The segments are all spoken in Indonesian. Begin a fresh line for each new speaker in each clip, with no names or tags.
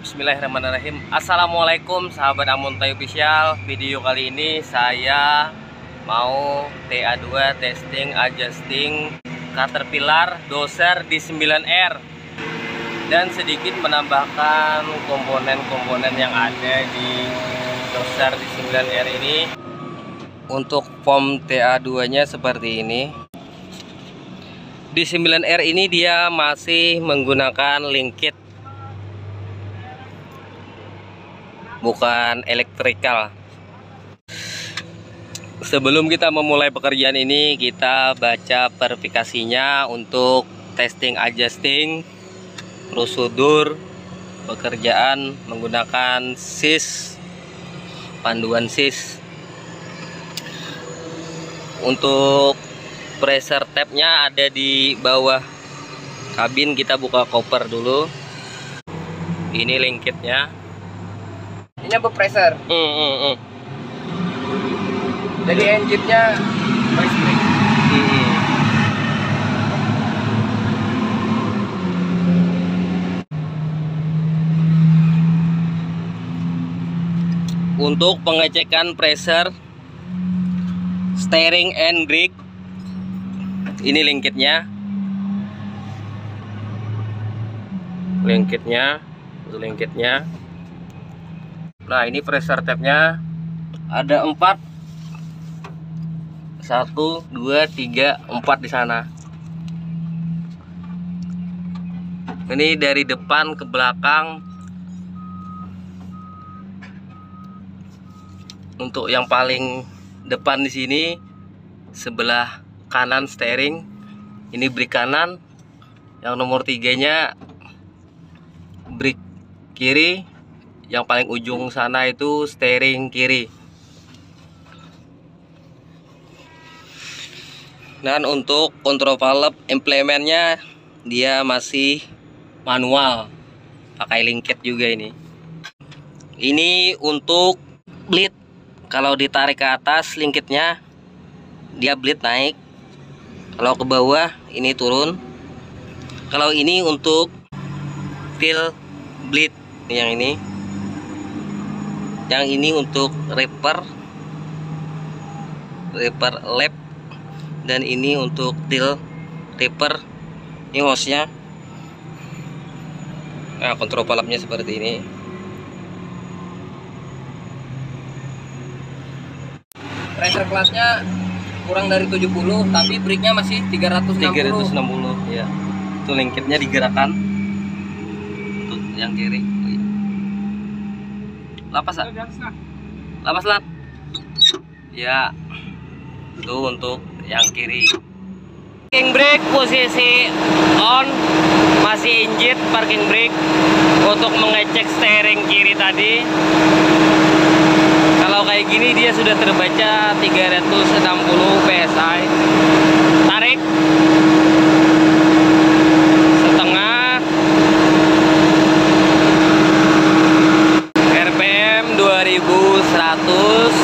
Bismillahirrahmanirrahim. Assalamualaikum sahabat Amontai Official. Video kali ini saya mau TA2 testing adjusting Caterpillar doser di 9R dan sedikit menambahkan komponen-komponen yang ada di doser di 9R ini. Untuk pom TA2 nya seperti ini. Di 9R ini dia masih menggunakan link kit, bukan elektrikal. Sebelum kita memulai pekerjaan ini, kita baca verifikasinya untuk testing adjusting prosedur pekerjaan menggunakan SIS, panduan SIS. Untuk pressure tab-nya ada di bawah kabin. Kita buka koper dulu. Ini link kitnya.
Ini apa pressure? Jadi engine-nya voice brake.
Untuk pengecekan pressure steering and brake, ini link kitnya. Link kitnya. Nah, ini pressure tab-nya ada 4. 1, 2, 3, 4 di sana. Ini dari depan ke belakang. Untuk yang paling depan di sini sebelah kanan steering, ini brake kanan. Yang nomor 3-nya brake kiri. Yang paling ujung sana itu steering kiri. Dan untuk kontrol valve implementnya dia masih manual, pakai link kit juga ini. Ini untuk bleed. Kalau ditarik ke atas link kitnya, dia bleed naik. Kalau ke bawah ini turun. Kalau ini untuk fill bleed, yang ini. Yang ini untuk repair lap, dan ini untuk till repair. Ini hose-nya. Nah, kontrol valve-nya seperti ini.
Pressure class-nya kurang dari 70, tapi brake-nya masih 360.
Ya. Itu link kitnya digerakkan. Untuk yang kiri. Lapas lat. Ya. Itu untuk yang kiri. Parking brake posisi on, masih injit parking brake untuk mengecek steering kiri tadi. Kalau kayak gini dia sudah terbaca 360 PSI. Tarik setengah, RPM 2100.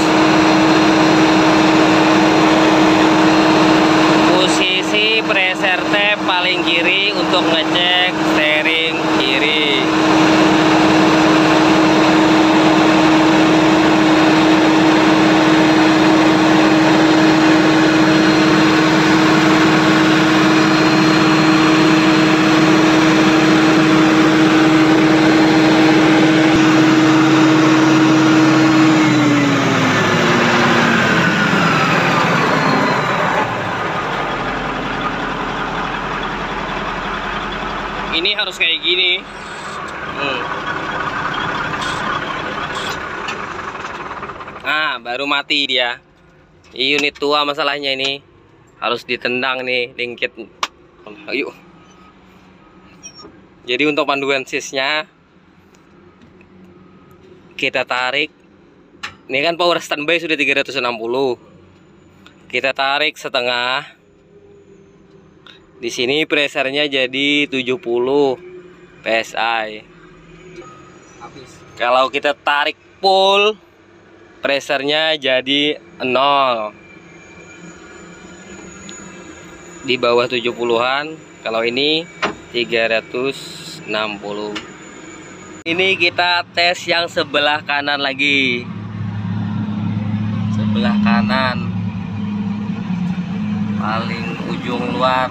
Posisi pressure tab paling kiri untuk ngecek steering kiri. Ini harus kayak gini. Nah, baru mati dia. Ini unit tua masalahnya ini. Harus ditendang nih link kit. Ayo. Jadi untuk panduan SIS-nya kita tarik. Ini kan power standby sudah 360. Kita tarik setengah. Di sini pressure-nya jadi 70 PSI.
Habis.
Kalau kita tarik full, pressure-nya jadi 0. Di bawah 70-an. Kalau ini 360. Ini kita tes yang sebelah kanan lagi. Sebelah kanan. Paling ujung luar.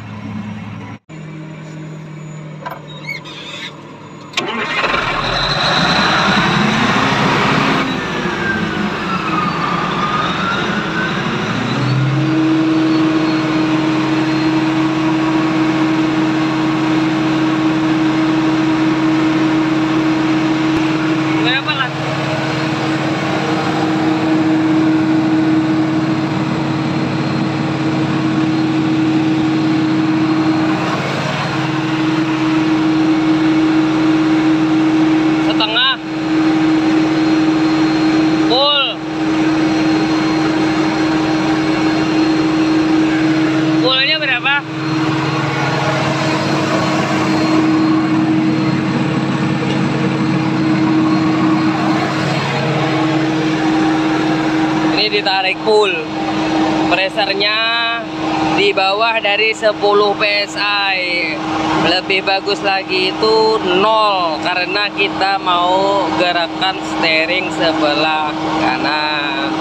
Ditarik full, pressernya di bawah dari 10 PSI. Lebih bagus lagi itu 0 karena kita mau gerakan steering sebelah kanan.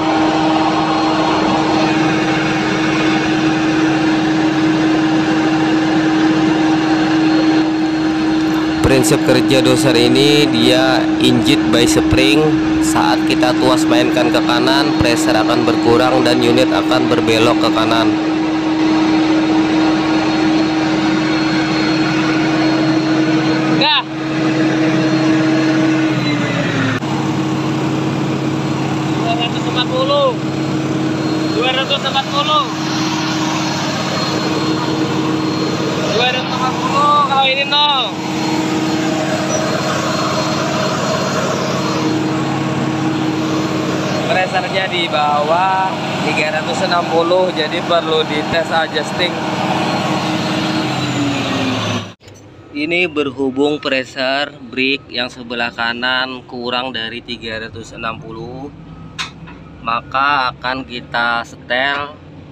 Prinsip kerja doser ini dia inject by spring. Saat kita tuas mainkan ke kanan, pressure akan berkurang dan unit akan berbelok ke kanan. Dah. 240 kalau ini 0. Pressernya di bawah 360, jadi perlu dites adjusting. Ini berhubung pressure brake yang sebelah kanan kurang dari 360, maka akan kita setel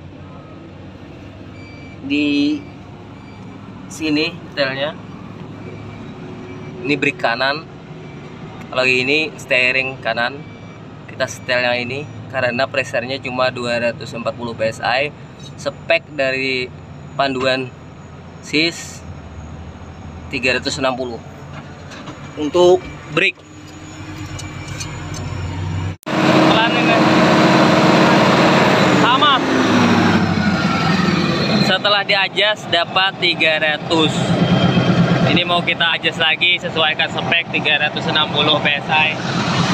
di sini setelnya. Ini brake kanan, kalau ini steering kanan. Kita setel yang ini karena pressernya cuma 240 PSI. Spek dari panduan SIS 360 untuk brake. Pelan ini. Sama. Setelah di-adjust dapat 300. Ini mau kita adjust lagi, sesuaikan spek 360 PSI.